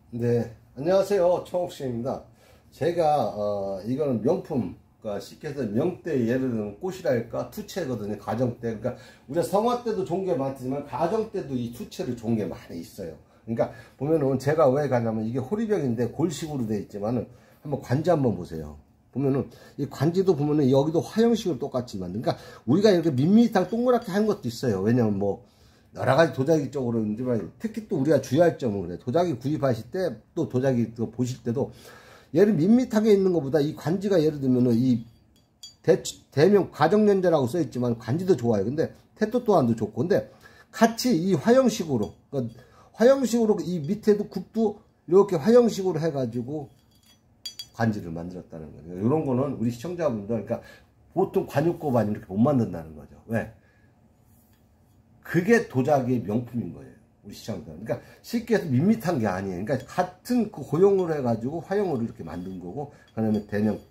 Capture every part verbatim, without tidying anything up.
네, 안녕하세요. 청옥씨입니다. 제가 어, 이거는 명품, 그러니까 쉽게 해서 명대, 예를 들면 꽃이랄까 투채거든요. 가정대. 그러니까 우리가 성화대도 좋은 게 많지만 가정대도 이 투채를 좋은 게 많이 있어요. 그러니까 보면은 제가 왜 가냐면 이게 호리병인데 골식으로 되어 있지만은 한번 관지 한번 보세요. 보면은 이 관지도 보면은 여기도 화형식으로 똑같이 만든. 그러니까 우리가 이렇게 밋밋하게 동그랗게 하는 것도 있어요. 왜냐면 뭐 여러 가지 도자기 쪽으로 있지만 특히 또 우리가 주의할 점은 그래. 도자기 구입하실 때 또 도자기 또 보실 때도 얘를 밋밋하게 있는 것보다 이 관지가 예를 들면은 이 대, 대명 가정연자라고 써 있지만 관지도 좋아요. 근데 태토 또한도 좋고. 근데 같이 이 화형식으로 그러니까 화형식으로 이 밑에도 굽도 이렇게 화형식으로 해가지고 관지를 만들었다는 거예요. 이런 거는 우리 시청자분들 그러니까 보통 관육곱 아니면 이렇게 못 만든다는 거죠. 왜? 그게 도자기의 명품인 거예요. 우리 시청자. 그러니까 쉽게 해서 밋밋한 게 아니에요. 그러니까 같은 그 고용으로 해가지고 화형으로 이렇게 만든 거고, 그 다음에 대명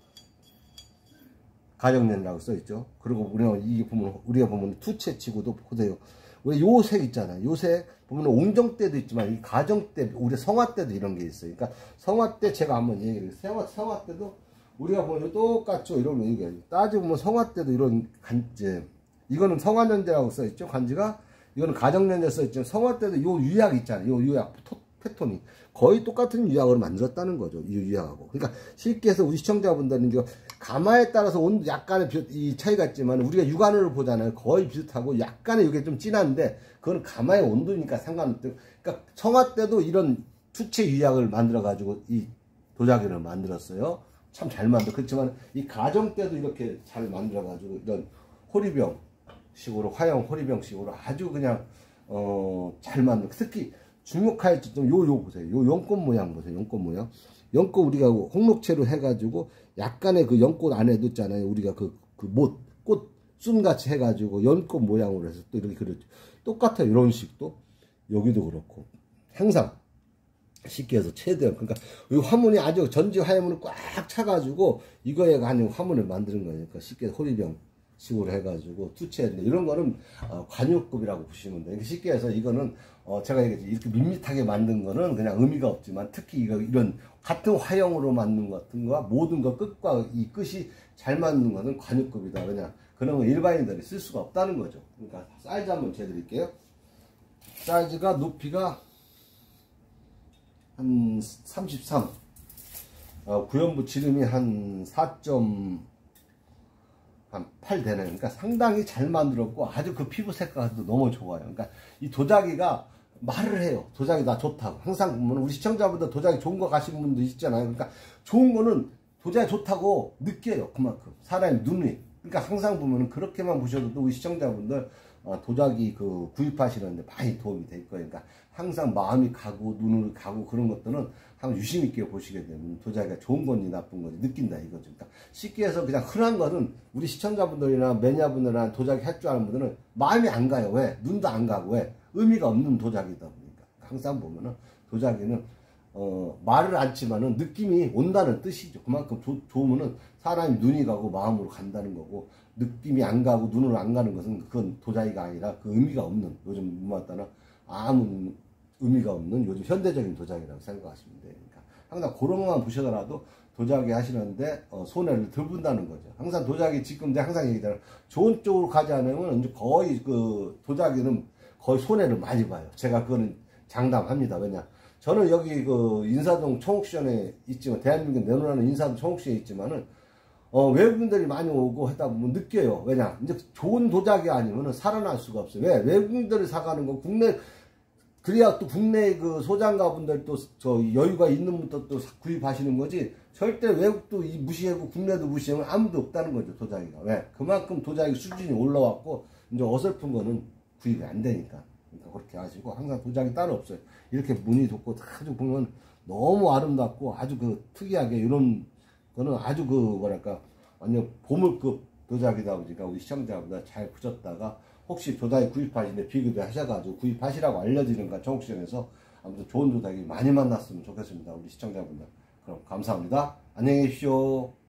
가정연이라고 써있죠. 그리고 우리가 이게 보면, 우리가 보면 투채치고도 보세요. 왜 요 색 있잖아요. 요 색 보면 옹정대도 있지만 이 가정대, 우리 성화대도 이런 게 있어요. 그러니까 성화대 제가 한번 얘기해요. 성화, 성화대도 우리가 보면 똑같죠. 이러면 이게 따지고 보면 성화대도 이런 간지, 이거는 성화연대라고 써있죠. 간지가. 이거는 가정연대 써있지만 성화 때도 요 유약 있잖아요. 요 유약 패턴이 거의 똑같은 유약으로 만들었다는 거죠. 이 유약하고. 그러니까 쉽게 해서 우리 시청자분들은 이거 가마에 따라서 온 약간의 이 차이가 있지만 우리가 육안으로 보잖아요. 거의 비슷하고 약간의 이게 좀 진한데 그건 가마의 온도니까 상관없대요. 그러니까 성화 때도 이런 투채 유약을 만들어 가지고 이 도자기를 만들었어요. 참 잘 만들어. 그렇지만 이 가정 때도 이렇게 잘 만들어 가지고 이런 호리병 식으로 화형 호리병 식으로 아주 그냥 어 잘 만들. 특히 주목할 점 요 요 보세요. 요 연꽃 모양 보세요. 연꽃 모양. 연꽃 우리가 홍록채로 해가지고 약간의 그 연꽃 안에도 있잖아요. 우리가 그 그 못 꽃 순 같이 해가지고 연꽃 모양으로 해서 또 이렇게 그렸죠. 똑같아요. 이런 식도 여기도 그렇고 항상 쉽게 해서 최대한 그러니까 이 화문이 아주 전지 화문을 꽉 차가지고 이거에 아닌 화문을 만드는 거예요. 그러니까 쉽게 호리병 식으로 해가지고 투채인데 이런 거는 어, 관육급이라고 보시면 돼요. 쉽게 해서 이거는 어, 제가 얘기했지 이렇게 밋밋하게 만든 거는 그냥 의미가 없지만 특히 이거 이런 같은 화형으로 만든 것 같은 거와 모든 거 끝과 이 끝이 잘 맞는 거는 관육급이다. 그냥 그런 거 일반인들이 쓸 수가 없다는 거죠. 그러니까 사이즈 한번 재드릴게요. 사이즈가 높이가 한 삼십삼, 어, 구연부 지름이 한 사 점 한 팔 되네요. 그러니까 상당히 잘 만들었고 아주 그 피부 색깔도 너무 좋아요. 그러니까 이 도자기가 말을 해요. 도자기 나 좋다고. 항상 보면 우리 시청자분들 도자기 좋은 거 가시는 분도 있잖아요. 그러니까 좋은 거는 도자기 좋다고 느껴요. 그만큼 사람의 눈이. 그러니까 항상 보면 그렇게만 보셔도 우리 시청자분들 어, 도자기 그 구입하시는데 많이 도움이 될 거예요. 그러니까 항상 마음이 가고 눈으로 가고 그런 것들은 한번 유심 있게 보시게 되면 도자기가 좋은 건지 나쁜 건지 느낀다 이거죠. 그러니까 쉽게 해서 그냥 흔한 거는 우리 시청자분들이나 매니아분들이나 도자기 할 줄 아는 분들은 마음이 안 가요. 왜? 눈도 안 가고 왜? 의미가 없는 도자기다 보니까. 항상 보면은 도자기는 어, 말을 않지만은 느낌이 온다는 뜻이죠. 그만큼 조, 좋으면은 사람이 눈이 가고 마음으로 간다는 거고 느낌이 안 가고 눈으로 안 가는 것은 그건 도자기가 아니라 그 의미가 없는 요즘 무마따나 아무 의미가 없는 요즘 현대적인 도자기라고 생각하시면 돼요. 그러니까 항상 그런 것만 보시더라도 도자기 하시는데 어, 손해를 덜 본다는 거죠. 항상 도자기 지금 내가 항상 얘기하잖아요. 좋은 쪽으로 가지 않으면 이제 거의 그 도자기는 거의 손해를 많이 봐요. 제가 그거는 장담합니다. 왜냐? 저는 여기 그 인사동 청옥시장에 있지만 대한민국 내놓으라는 인사동 청옥시장에 있지만은 어, 외국인들이 많이 오고 하다 보면 느껴요. 왜냐? 이제 좋은 도자기 아니면은 살아날 수가 없어요. 왜? 외국인들이 사가는 거 국내 그래야 또 국내 그 소장가 분들 또 저 여유가 있는 분들 또 구입하시는 거지. 절대 외국도 무시하고 국내도 무시하면 아무도 없다는 거죠. 도자기가. 왜? 그만큼 도자기 수준이 올라왔고 이제 어설픈 거는 구입이 안 되니까. 그러니까 그렇게 하시고 항상 도자기 따로 없어요. 이렇게 무늬 돋고 아주 보면 너무 아름답고 아주 그 특이하게 이런 거는 아주 그 뭐랄까 완전 보물급 도자기다 보니까 우리 시청자보다 잘 붙였다가 혹시 도자기 구입하시는데 비교도 하셔가지고 구입하시라고 알려드리는가 청옥시장에서 아무튼 좋은 도자기 많이 만났으면 좋겠습니다. 우리 시청자분들. 그럼 감사합니다. 안녕히 계십시오.